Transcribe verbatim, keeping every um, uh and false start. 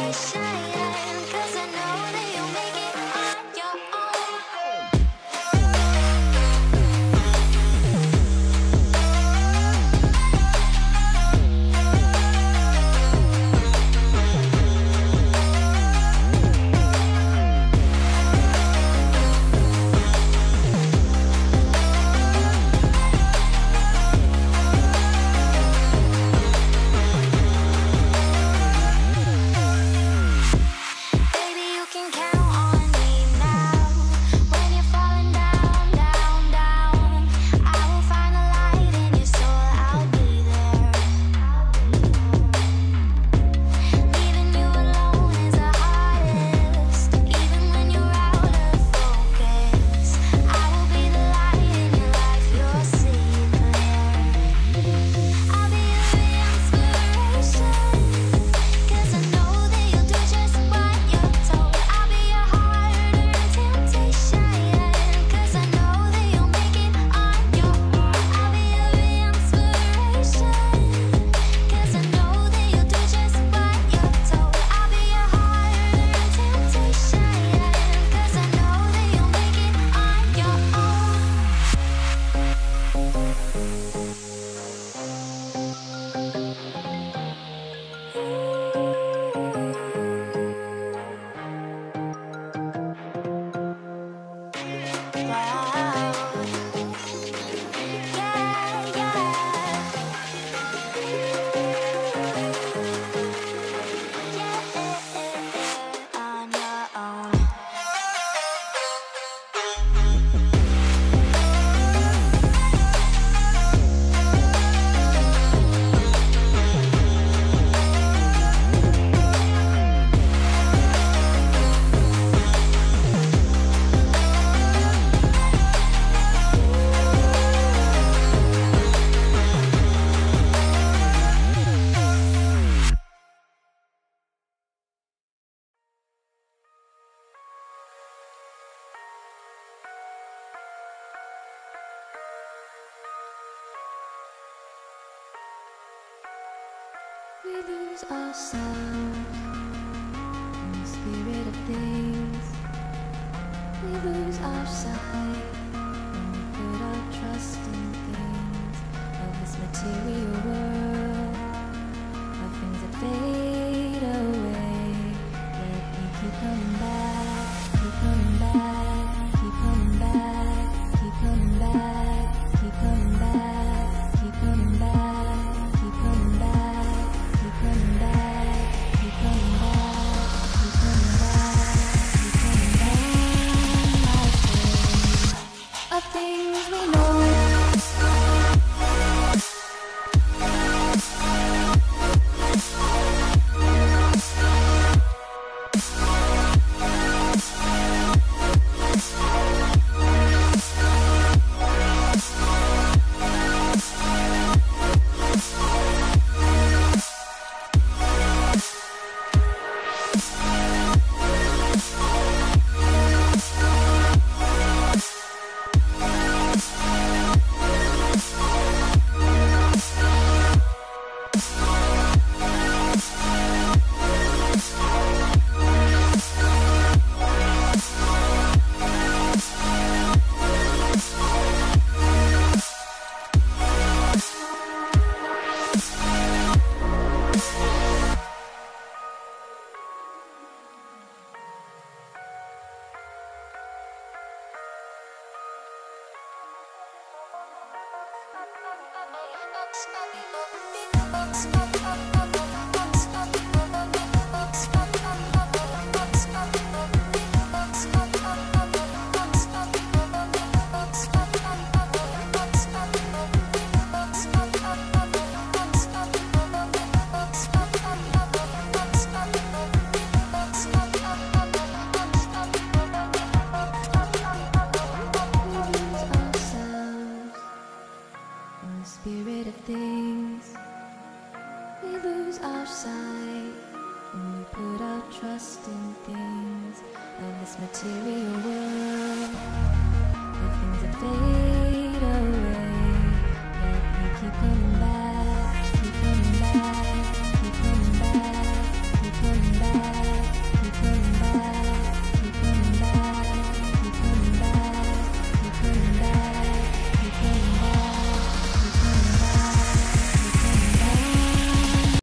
We lose ourselves in the spirit of things. We lose our sight when we put our trust in things of this material world, of things that fade away. Yet we keep coming back, keep coming back, keep coming back, keep coming back, keep coming back, keep coming back, keep coming back. Coming back, keep coming back, keep coming back, keep coming back, my friend. Of things we know. Spirit of things, we lose our sight when we put our trust in things of this material world, the things that fade.